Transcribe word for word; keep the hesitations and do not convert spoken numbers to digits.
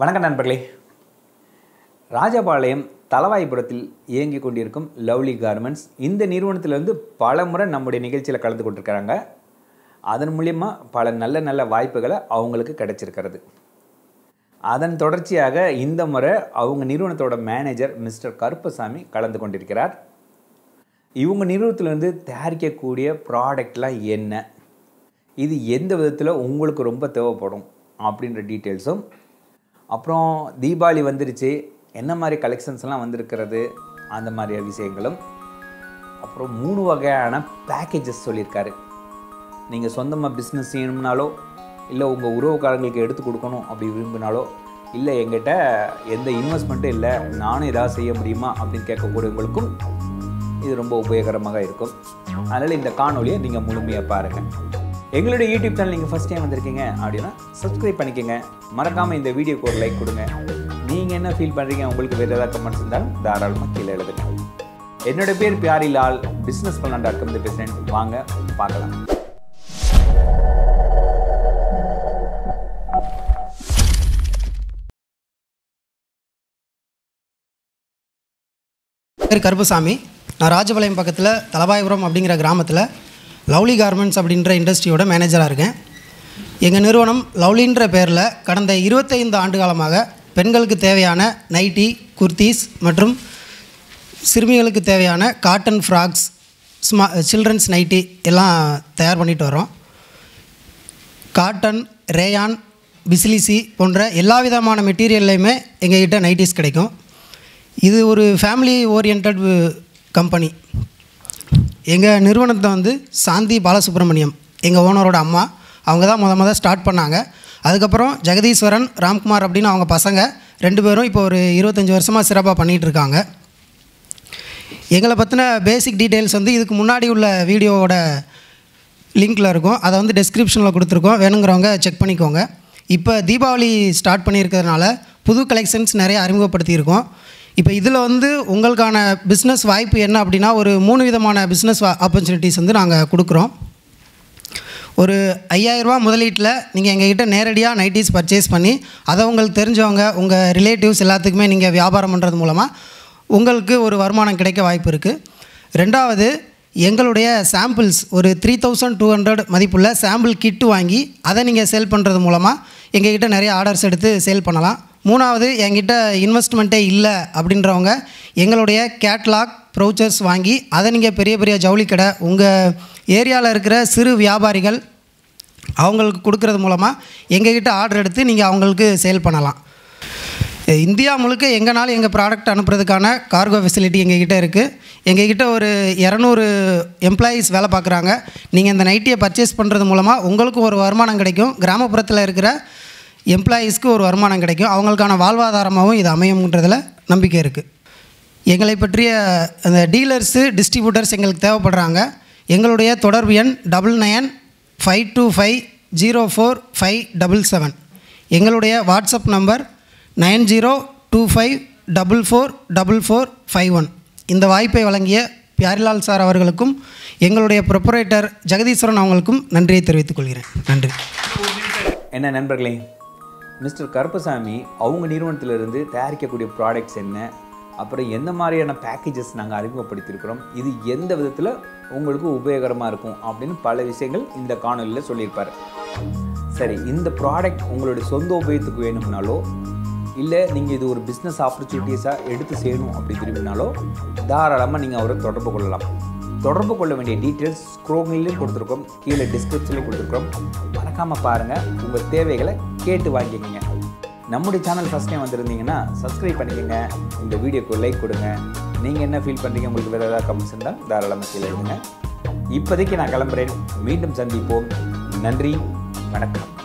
வணக்கம் நண்பர்களே. ராஜபாளையம் தலவாய்புரத்தில் இயங்கிக் கொண்டிருக்கும் லவ்லி கார்மெண்ட்ஸ் இந்த நிறுவனத்திலிருந்து பல முறை நம்முடைய நிகழ்ச்சியில் கலந்து கொண்டிருக்கிறாங்க. அதன் மூலியமாக பல நல்ல நல்ல வாய்ப்புகளை அவங்களுக்கு கிடைச்சிருக்கிறது. அதன் தொடர்ச்சியாக இந்த முறை அவங்க நிறுவனத்தோட மேனேஜர் மிஸ்டர் கருப்பசாமி கலந்து கொண்டிருக்கிறார். இவங்க நிறுவனத்திலிருந்து தயாரிக்கக்கூடிய ப்ராடக்ட்லாம் என்ன, இது எந்த விதத்தில் உங்களுக்கு ரொம்ப தேவைப்படும் அப்படின்ற டீட்டெயில்ஸும், அப்புறம் தீபாவளி வந்துருச்சு, என்ன மாதிரி கலெக்ஷன்ஸ்லாம் வந்திருக்கிறது அந்த மாதிரி விஷயங்களும், அப்புறம் மூணு வகையான பேக்கேஜஸ் சொல்லியிருக்காரு. நீங்கள் சொந்தமாக பிஸ்னஸ் செய்யணும்னாலோ, இல்லை உங்கள் உறவுக்காரங்களுக்கு எடுத்து கொடுக்கணும் அப்படி விரும்பினாலோ, இல்லை எங்கிட்ட எந்த இன்வெஸ்ட்மெண்ட்டும் இல்லை நானும் ஏதாவது செய்ய முடியுமா அப்படின்னு கேட்கக்கூடியவங்களுக்கும் இது ரொம்ப உபயோகரமாக இருக்கும். அதனால் இந்த காணொலியை நீங்கள் முழுமையாக பாருங்கள். எங்களுடைய யூடியூப் சேனல் நீங்கள் ஃபஸ்ட் டைம் வந்திருக்கீங்க அப்படின்னா சப்ஸ்கிரைப் பண்ணிக்கோங்க. மறக்காமல் இந்த வீடியோக்கு ஒரு லைக் கொடுங்க. நீங்கள் என்ன ஃபீல் பண்ணுறீங்க, உங்களுக்கு வேறு ஏதாவது கமெண்ட்ஸ் இருந்தாலும் தாராளமாக கீழே எழுதுங்க. என்னோடய பேர் பியாரிலால், பிஸ்னஸ் பண்ணலாம் டாட் காம் பேசுகிறேன். வாங்க பார்க்கலாம். பேர் கருப்பசாமி. நான் ராஜபாளையம் பக்கத்தில் தலவாய்புரம் அப்படிங்கிற கிராமத்தில் லவ்லி கார்மெண்ட்ஸ் அப்படின்ற இண்டஸ்ட்ரியோட மேனேஜராக இருக்கேன். எங்கள் நிறுவனம் லவ்லின்ற பேரில் கடந்த இருபத்தைந்து ஆண்டு காலமாக பெண்களுக்கு தேவையான நைட்டி, குர்த்தீஸ் மற்றும் சிறுமிகளுக்கு தேவையான காட்டன் ஃப்ராக்ஸ், ஸ்மா சில்ட்ரன்ஸ் நைட்டி எல்லாம் தயார் பண்ணிட்டு வரோம். காட்டன், ரேயான், பிசிலிசி போன்ற எல்லா விதமான மெட்டீரியல்லையுமே எங்கள்கிட்ட நைட்டிஸ் கிடைக்கும். இது ஒரு ஃபேமிலி ஓரியன்ட் கம்பெனி. எங்கள் நிறுவனத்தை வந்து சாந்தி பாலசுப்ரமணியம், எங்கள் ஓனரோட அம்மா, அவங்க தான் முத முத ஸ்டார்ட் பண்ணாங்க. அதுக்கப்புறம் ஜெகதீஸ்வரன், ராம்குமார் அப்படின்னு அவங்க பசங்க ரெண்டு பேரும் இப்போ ஒரு இருபத்தஞ்சி வருஷமாக சிறப்பாக பண்ணிகிட்ருக்காங்க. எங்களை பற்றின பேசிக் டீட்டெயில்ஸ் வந்து இதுக்கு முன்னாடி உள்ள வீடியோவோட லிங்கில் இருக்கும், அதை வந்து டெஸ்கிரிப்ஷனில் கொடுத்துருக்கோம், வேணுங்கிறவங்க செக் பண்ணிக்கோங்க. இப்போ தீபாவளி ஸ்டார்ட் பண்ணியிருக்கிறதுனால புது கலெக்ஷன்ஸ் நிறைய அறிமுகப்படுத்தியிருக்கோம். இப்போ இதில் வந்து உங்களுக்கான பிஸ்னஸ் வாய்ப்பு என்ன அப்படின்னா, ஒரு மூணு விதமான பிஸ்னஸ் ஆப்பர்ச்சுனிட்டிஸ் வந்து நாங்கள் கொடுக்குறோம். ஒரு ஐயாயிரரூபா முதலீட்டில் நீங்கள் எங்ககிட்ட நேரடியாக நைட்டிஸ் பர்ச்சேஸ் பண்ணி அதை உங்களுக்கு தெரிஞ்சவங்க, உங்கள் ரிலேட்டிவ்ஸ் எல்லாத்துக்குமே நீங்கள் வியாபாரம் பண்ணுறது மூலமாக உங்களுக்கு ஒரு வருமானம் கிடைக்க வாய்ப்பு இருக்குது. ரெண்டாவது, எங்களுடைய சாம்பிள்ஸ் ஒரு த்ரீ தௌசண்ட் டூ ஹண்ட்ரட் மதிப்புள்ள சாம்பிள் கிட்டு வாங்கி அதை நீங்கள் சேல் பண்ணுறது மூலமாக எங்ககிட்ட நிறைய ஆர்டர்ஸ் எடுத்து சேல் பண்ணலாம். மூணாவது, என்கிட்ட இன்வெஸ்ட்மெண்ட்டே இல்லை அப்படின்றவங்க எங்களுடைய கேட்லாக் ப்ரௌச்சர்ஸ் வாங்கி அதை நீங்கள் பெரிய பெரிய ஜவுளி கடை, உங்கள் ஏரியாவில் இருக்கிற சிறு வியாபாரிகள் அவங்களுக்கு கொடுக்கறது மூலமாக எங்ககிட்ட ஆர்டர் எடுத்து நீங்கள் அவங்களுக்கு சேல் பண்ணலாம். இந்தியா முழுக்க எங்கேனாலும் எங்கள் ப்ராடக்ட் அனுப்புறதுக்கான கார்கோ ஃபெசிலிட்டி எங்ககிட்ட இருக்குது. எங்ககிட்ட ஒரு இரநூறு எம்ப்ளாயீஸ் வேலை பார்க்குறாங்க. நீங்கள் இந்த நைட்டியை பர்ச்சேஸ் பண்ணுறது மூலமாக உங்களுக்கு ஒரு வருமானம் கிடைக்கும். கிராமப்புறத்தில் இருக்கிற எம்ப்ளாயீஸ்க்கு ஒரு வருமானம் கிடைக்கும். அவங்களுக்கான வாழ்வாதாரமாகவும் இது அமையும்ன்றதில் நம்பிக்கை இருக்குது. எங்களை பற்றிய அந்த டீலர்ஸு, டிஸ்ட்ரிபியூட்டர்ஸ் எங்களுக்கு தேவைப்படுறாங்க. எங்களுடைய தொடர்பு எண் double nine five two five zero four five double seven. எங்களுடைய WhatsApp number nine zero two five double four double four five one. இந்த வாய்ப்பை வழங்கிய பியாரிலால் சார் அவர்களுக்கும் எங்களுடைய ப்ரொப்ரைட்டர் ஜெகதீஸ்வரன் அவங்களுக்கும் நன்றியை தெரிவித்துக் கொள்கிறேன். நன்றி. என்ன நண்பர்களே, மிஸ்டர் கருப்பசாமி அவங்க நிறுவனத்திலிருந்து தயாரிக்கக்கூடிய ப்ராடக்ட்ஸ் என்ன, அப்புறம் எந்த மாதிரியான பேக்கேஜஸ் நாங்கள் அறிமுகப்படுத்தியிருக்கிறோம், இது எந்த விதத்தில் உங்களுக்கு உபயோகரமாக இருக்கும் அப்படின்னு பல விஷயங்கள் இந்த காணொலியில் சொல்லியிருப்பார். சரி, இந்த ப்ராடக்ட் உங்களுடைய சொந்த உபயோகத்துக்கு வேணும்னாலோ, இல்லை நீங்கள் இது ஒரு பிஸ்னஸ் ஆப்பர்ச்சுனிட்டிஸாக எடுத்து செய்யணும் அப்படி விரும்பினாலோ தாராளமாக நீங்கள் அவரை தொடர்பு கொள்ளலாம். தொடர்பு கொள்ள வேண்டிய டீட்டெயில்ஸ் ஸ்க்ரோன்லேயும் கொடுத்துருக்கோம், கீழே டிஸ்கிரிப்ஷன்லையும் கொடுத்துருக்கோம். மறக்காமல் பாருங்கள், உங்கள் தேவைகளை கேட்டு வாங்கிக்கோங்க. நம்முடைய சேனல் ஃபஸ்ட் டைம் வந்திருந்தீங்கன்னா சப்ஸ்கிரைப் பண்ணிக்கோங்க. இந்த வீடியோக்கு லைக் கொடுங்க. நீங்கள் என்ன ஃபீல் பண்ணுறீங்க, உங்களுக்கு வேறு ஏதாவது கமெண்ட்ஸ் இருந்தால் தாராளமாக கீழே எழுதுங்க. இப்போதைக்கு நான் கிளம்புறேன். மீண்டும் சந்திப்போம். நன்றி, வணக்கம்.